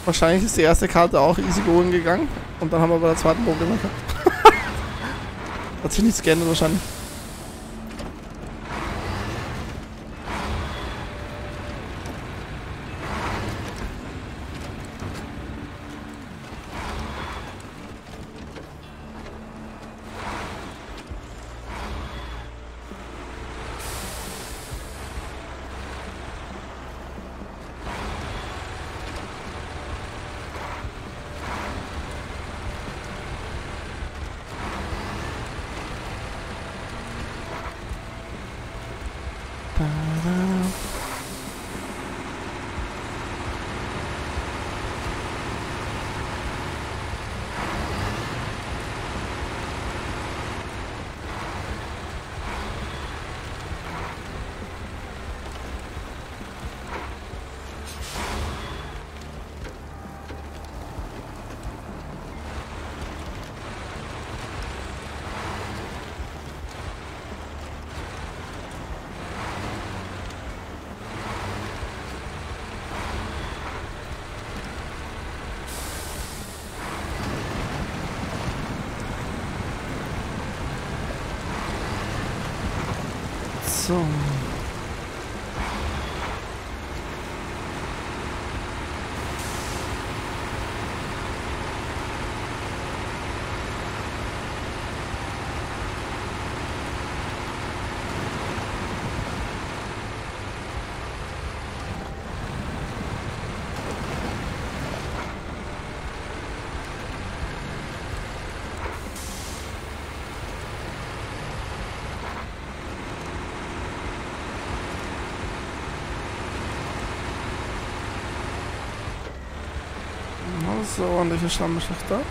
Wahrscheinlich ist die erste Karte auch easy going gegangen. Und dann haben wir bei der zweiten Probleme gehabt. Hat sich nichts geändert wahrscheinlich. So. So, ordentliche Schlammschicht da.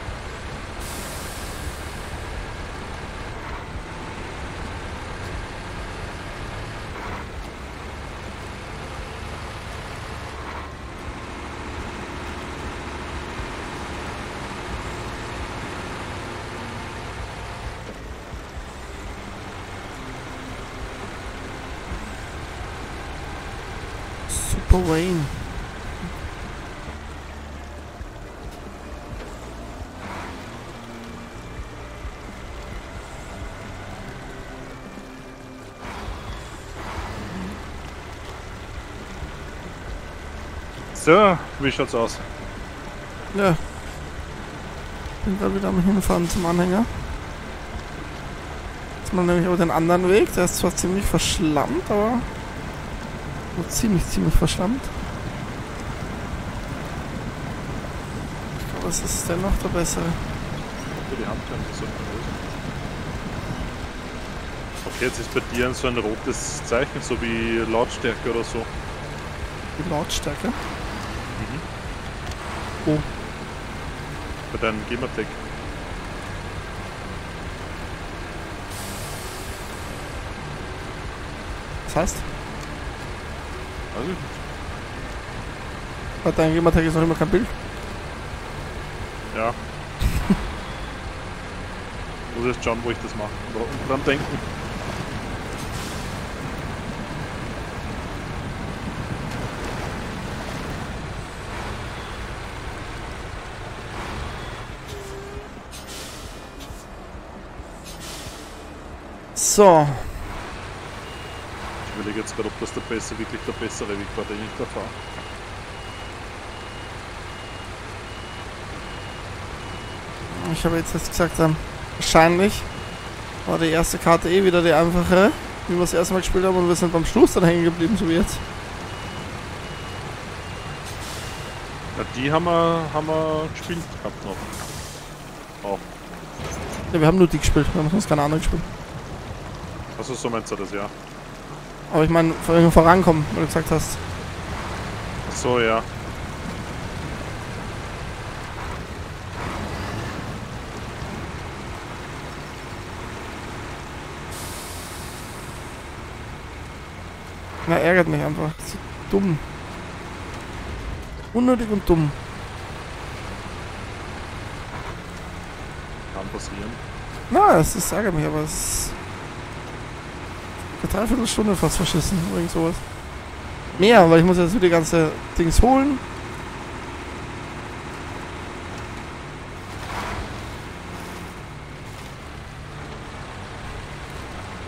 Super Wayne. So, wie schaut's aus? Ja. Bin gerade wieder am Hinfahren zum Anhänger. Jetzt mal nämlich aber den anderen Weg. Der ist zwar ziemlich verschlammt, aber nur ziemlich verschlammt. Ich glaube, es ist dennoch der bessere. Für die Hand so okay, jetzt ist bei dir so ein rotes Zeichen, so wie Lautstärke oder so. Die Lautstärke? Oh. Bei deinem Gamertag. Das heißt? Weiß ich nicht. Bei deinem Gamertag ist noch immer kein Bild? Ja. Muss erst schauen, wo ich das mache. Und dran denken. So. Ich überlege jetzt gerade, ob das wirklich der bessere Weg war, den ich da fahre. Ich habe jetzt gesagt, wahrscheinlich war die erste Karte eh wieder die einfache, wie wir das erste Mal gespielt haben, und wir sind beim Schluss dann hängen geblieben, so wie jetzt. Ja, die haben wir gespielt gehabt noch. Auch. Ja, wir haben nur die gespielt, wir haben sonst keine anderen gespielt. Also so meinst du das, ja. Aber ich meine, vorankommen, weil du gesagt hast. So, ja. Na, ärgert mich einfach. So dumm. Unnötig und dumm. Kann passieren. Na, es ärgert mich, aber es ist eine Dreiviertelstunde fast verschissen, irgend sowas. Mehr, weil ich muss jetzt so die ganze Dings holen.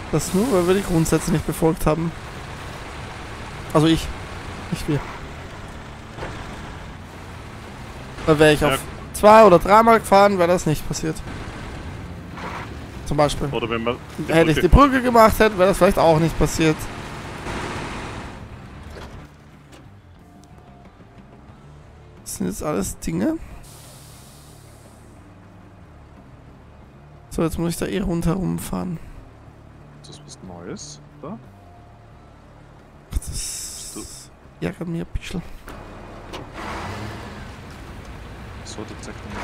Das nur, weil wir die Grundsätze nicht befolgt haben. Also ich. Nicht wir. Da wäre ich Ja. auf 2 oder 3 Mal gefahren, wäre das nicht passiert. Zum Beispiel. Oder wenn man Hätte ich die Brücke gemacht hätte, wäre das vielleicht auch nicht passiert. Das sind jetzt alles Dinge. So, jetzt muss ich da eh rundherum fahren. Das ist was Neues, da? Ach, das ärgert mich ein bisschen. So, das zeigt man.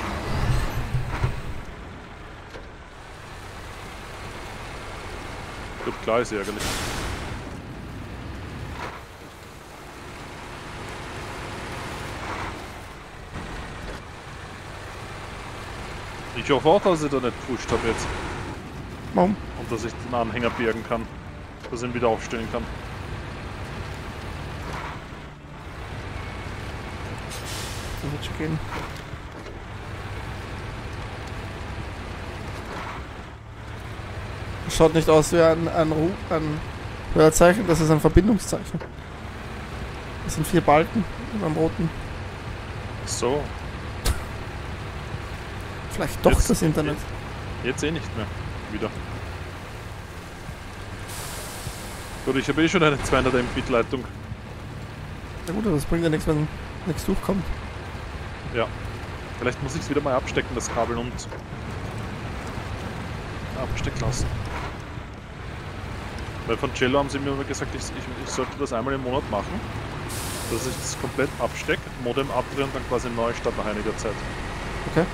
Ich glaube, klar ist ärgerlich. Ich hoffe auch, dass ich da nicht gepusht habe jetzt. Warum? Und dass ich den Anhänger bergen kann. Dass ich ihn wieder aufstellen kann. Das wird schon gehen. Das schaut nicht aus wie ein Zeichen, das ist ein Verbindungszeichen. Das sind 4 Balken beim roten. So, Vielleicht doch Jetzt- das Internet. jetzt eh nicht mehr. Wieder. Gut, ich habe eh schon eine 200 Mbit Leitung. Na gut, aber das bringt ja nichts, wenn nichts durchkommt. Ja. Vielleicht muss ich es wieder mal abstecken, das Kabel, und abstecken lassen. Weil von Cello haben sie mir immer gesagt, ich sollte das einmal im Monat machen. Dass ich das komplett abstecke, Modem abdrehe und dann quasi neu statt nach einiger Zeit. Okay.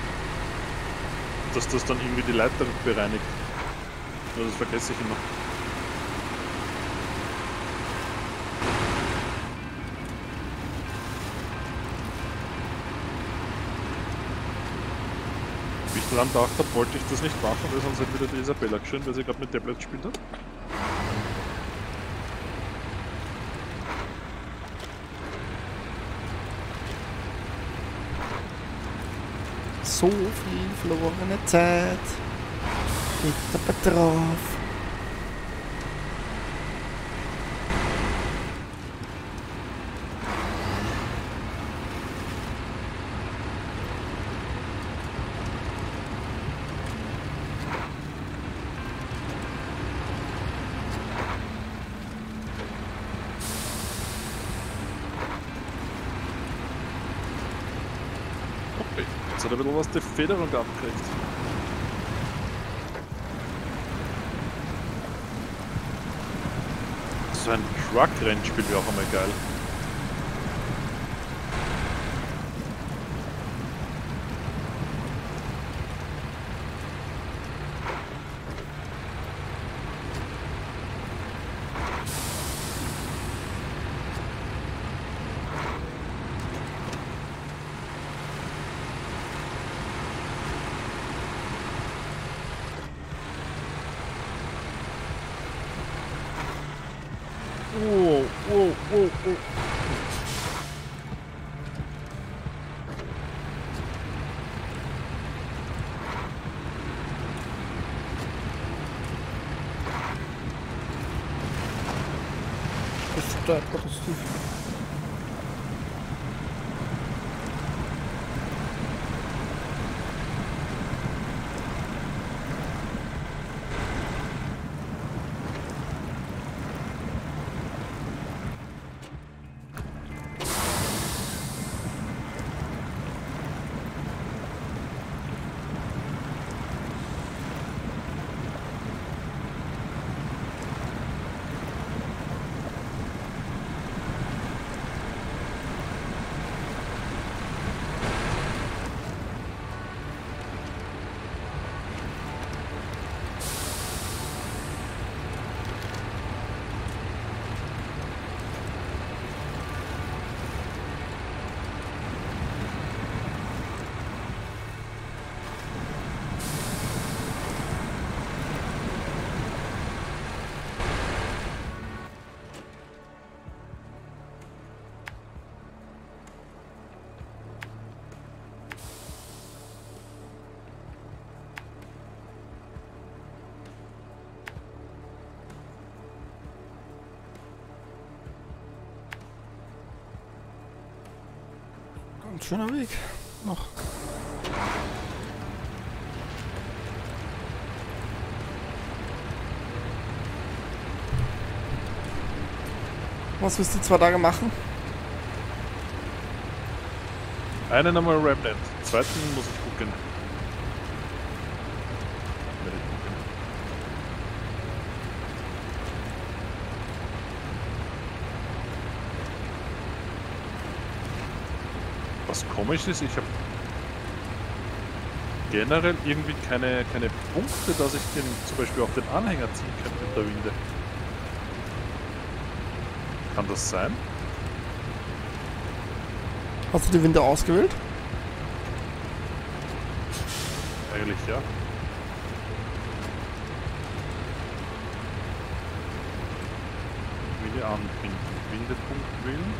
Dass das dann irgendwie die Leitung bereinigt. Nur das vergesse ich immer. Wie ich daran gedacht habe, wollte ich das nicht machen, weil sonst hätte wieder die Isabella geschrien, weil sie gerade mit Tablet gespielt hat. So viel verlorene Zeit. Mit dabei drauf. Okay, jetzt hat er ein bisschen was die Federung abgekriegt. So ein Truck-Rennspiel wäre auch einmal geil. Oh, oh, oh, oh. Das stört Gottes tief. schöner Weg. Noch. Was willst du 2 Tage machen? Einen einmal Remnant, zweiten muss ich gucken. Werde ich gucken. Was komisch ist, ich habe generell irgendwie keine Punkte, dass ich den zum Beispiel auf den Anhänger ziehen kann mit der Winde. Kann das sein? Hast du die Winde ausgewählt? Eigentlich ja. Winde anbinden. Windepunkt wählen.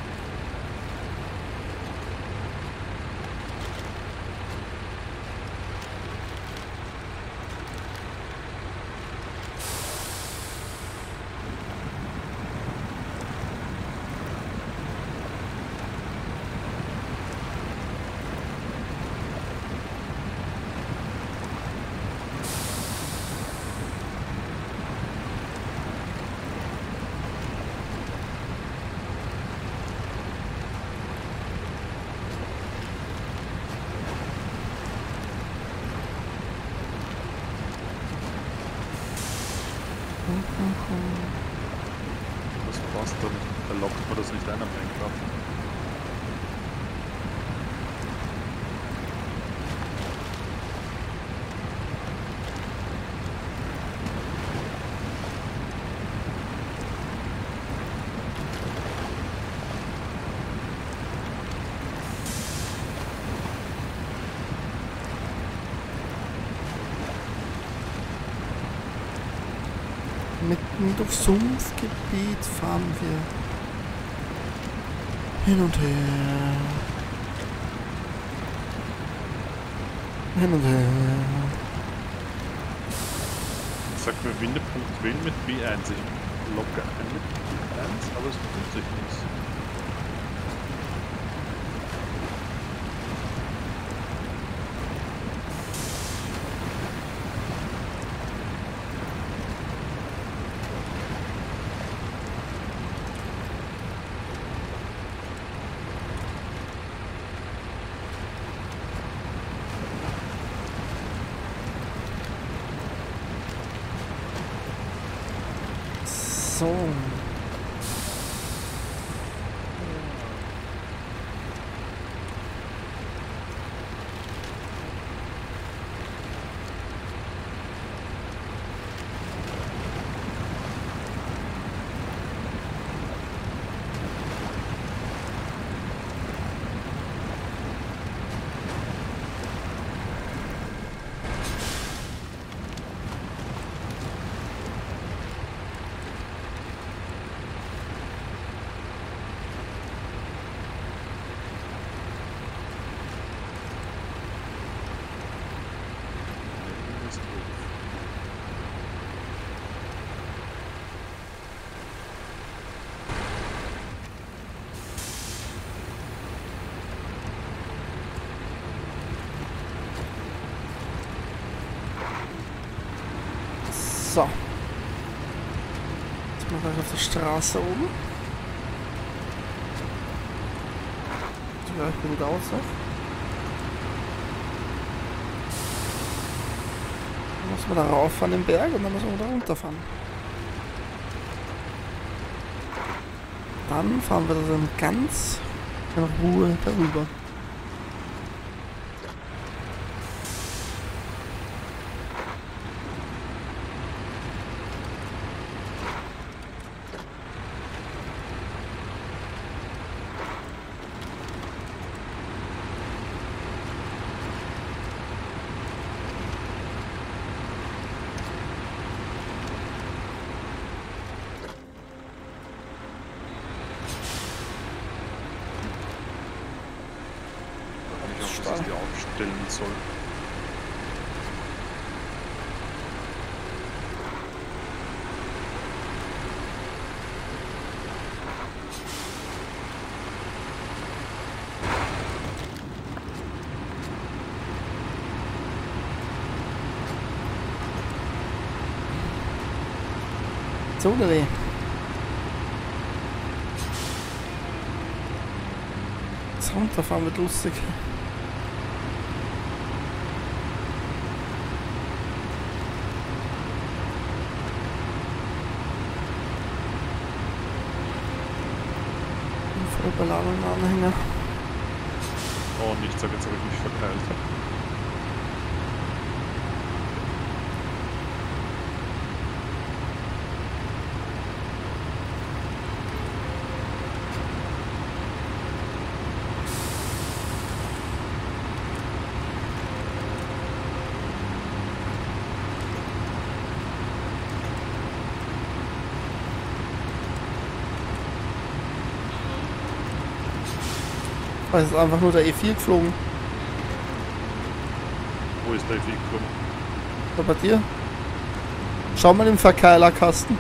Das passt doch nicht. Da lockt man das nicht ein am Lenkrad. Mitten durch Sumpfgebiet fahren wir hin und her. Hin und her. Sagt mir Windepunkt wählen mit B1. Ich locke ein mit B1, aber es tut sich nichts. So. So. Jetzt mal gleich auf der Straße oben. Sieht gleich gut aus noch. Dann müssen wir da rauffahren den Berg und dann müssen wir da runterfahren. Dann fahren wir dann ganz in Ruhe darüber. Dass ich die aufstellen soll. Todere. Das Runterfahren wird lustig. Voll überladenen Anhänger. Oh, nicht, sag jetzt habe ich mich verkeilt. Es ist einfach nur der E4 geflogen. Wo ist der Weg gekommen? Da bei dir? Schau mal im Verkeilerkasten.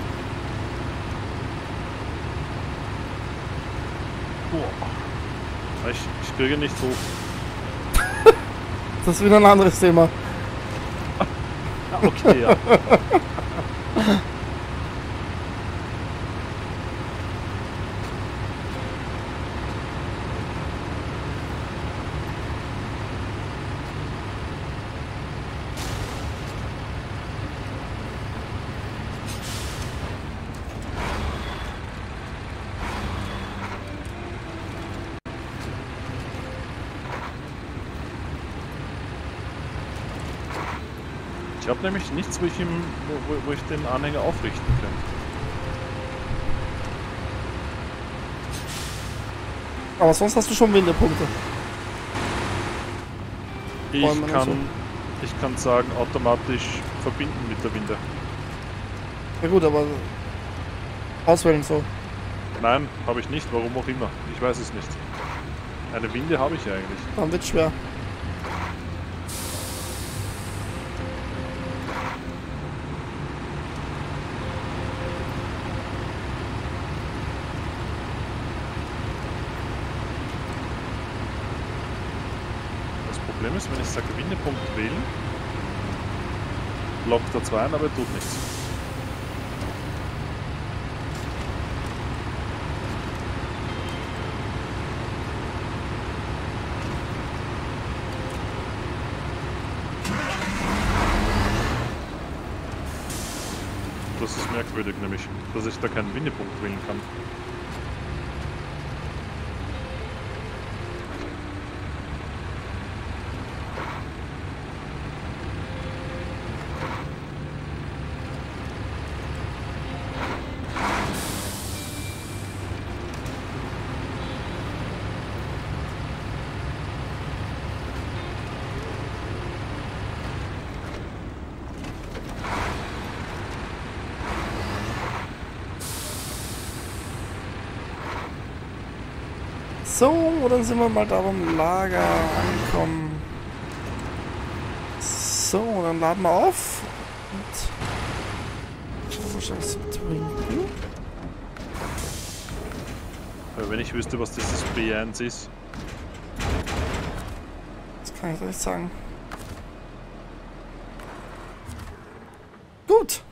Boah. Ich kriege nicht hoch. Das ist wieder ein anderes Thema. Okay, ja. Ich habe nämlich nichts, wo ich den Anhänger aufrichten kann. Aber sonst hast du schon Windepunkte. Ich kann sagen, automatisch verbinden mit der Winde. Ja gut, aber auswählen so. Nein, habe ich nicht, warum auch immer. Ich weiß es nicht. Eine Winde habe ich ja eigentlich. Dann wird schwer. Das Problem ist, wenn ich sage Windepunkt wählen, lockt er zwar ein, aber er tut nichts. Das ist merkwürdig, nämlich, dass ich da keinen Windepunkt wählen kann. So, dann sind wir mal da beim Lager angekommen. So, dann laden wir auf. Und wahrscheinlich trinken. Wenn ich wüsste, was dieses B1 ist. Das kann ich doch nicht sagen. Gut.